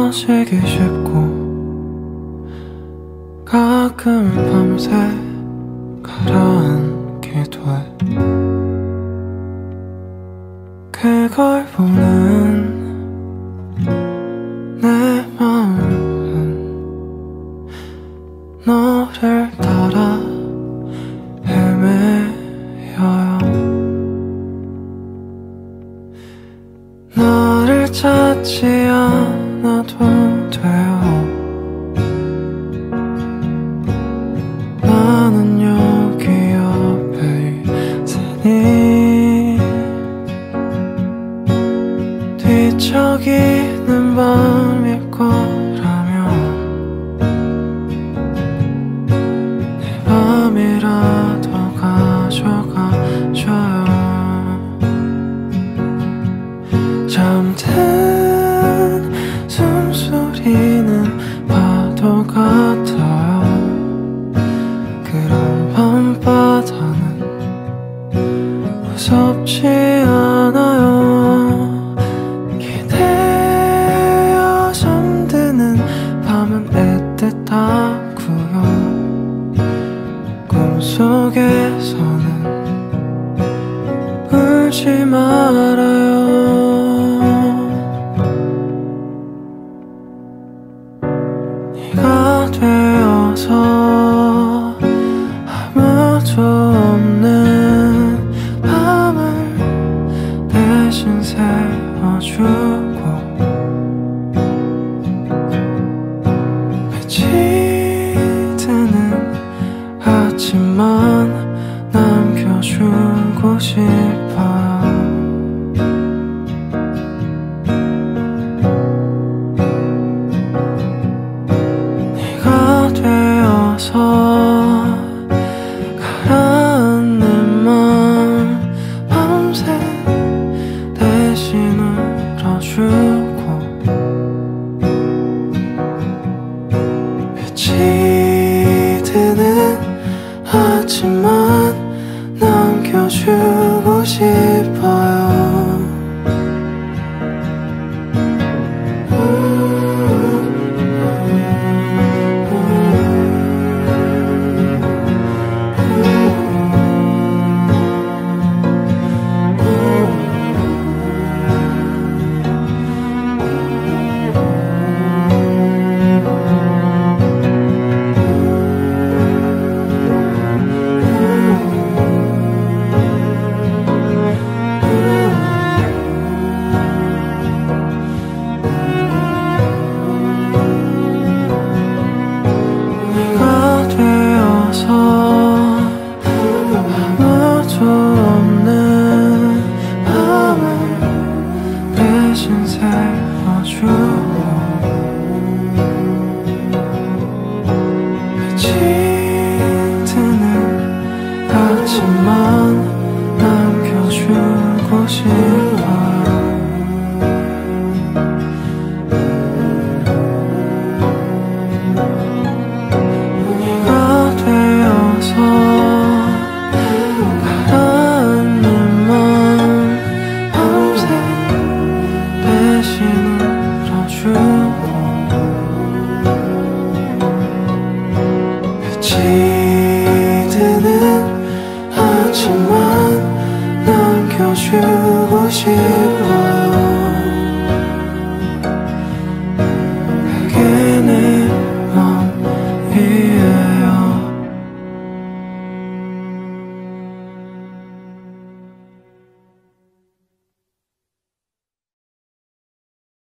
꺼지기 쉽고 가끔 밤새 가라앉기도 해. 그걸 보는 내 마음은 너를 따라 헤매여요. 너를 찾지 않아도 돼요. 나는 여기 옆에 있으니 뒤척이는 밤일 거라면 내 밤이라도 가져가줘요. 잠든 숨소리는 파도 같아요. 그런 밤바다는 무섭지 않아요. 기대어 잠드는 밤은 애틋하고요. 꿈속에서는 울지 말아요. 네가 되어서 아무도 없는 밤을 대신 세워주고 빛이 드는 아침만 남겨주고 싶어요. 네가 되어서 가라앉는 맘 밤새 대신 울어주고 빛이 드는 아침만 남겨주고 싶어요. 네가 되어서 아무도 없는 밤을 대신 세워주고 빛이 드는 아침만 남겨주고 싶어요. 네가 되어서 가라앉는 맘 밤새 대신 울어주고 빛이 드는 아침만 남겨주고 싶어요.